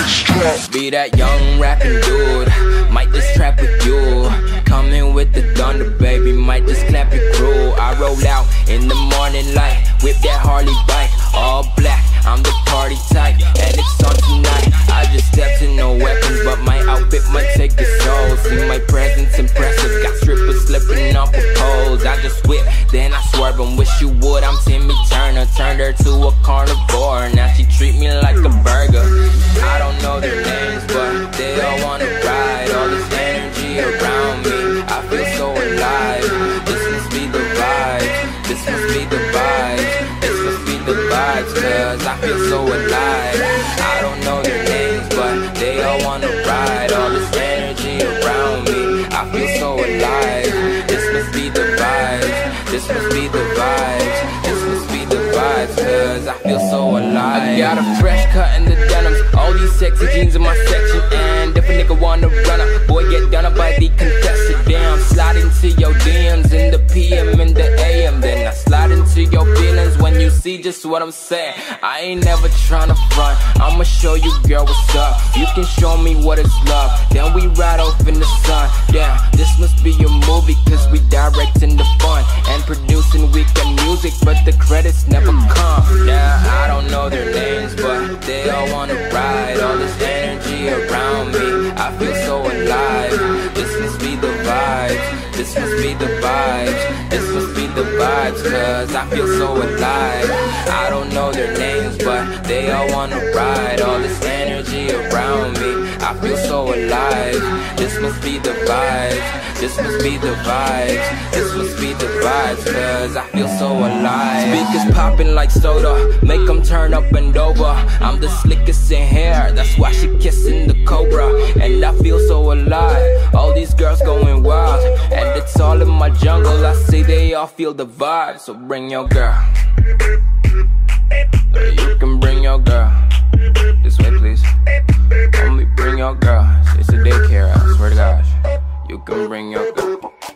Be that young rapping dude, might just trap with you. Coming with the thunder, baby, might just clap your crew. I roll out in the morning light, whip that Harley bike, all black, I'm the party type, and it's on tonight. I just stepped in, no weapons, but my outfit might take the soul. See my presence impressive, got strippers slipping off the poles. I just whip, then I swerve and wish you would. I'm Timmy Turner, turned her to a carnivore. Now she treat me like a burger. I don't know their names, but they all wanna ride. All this energy around me, I feel so alive. This must be the vibes, this must be the vibes, this must be the vibes, cause I feel so alive. I don't know their names, but they all wanna ride. All this energy around me, I feel so alive. This must be the vibes, this must be the vibes, this must be the vibes, cause I feel so alive. I got a fresh cut in the denims, all these sexy jeans in my section, and if a nigga wanna run up, boy get done up by the contestant. Damn, slide into your DMs in the PM and the AM, then I slide into your feelings when you see just what I'm saying. I ain't never tryna front, I'ma show you girl what's up. You can show me what it's love, then we ride off in the sun. Damn, this must be a movie, cause we directing the fun and producing weekend music, but the credits never come. Yeah, I don't know their names, but they all wanna ride. All this energy around me, I feel so alive. This must be the vibes, this must be the vibes, this must be the vibes, cause I feel so alive. I don't know their names, but they all wanna ride. All this energy around me, I feel so alive. This must be the vibes, this must be the vibes, this must be the vibes, cause I feel so alive. Speakers popping like soda, make them turn up and over. I'm the slickest in hair, that's why she kissing the cobra, and I feel so alive. All these girls going wild, and it's all in my jungle. I say they all feel the vibe, so bring your girl. You can bring your girl. This way please. Only bring your girl. It's a daycare, I swear to gosh. You can bring your girl.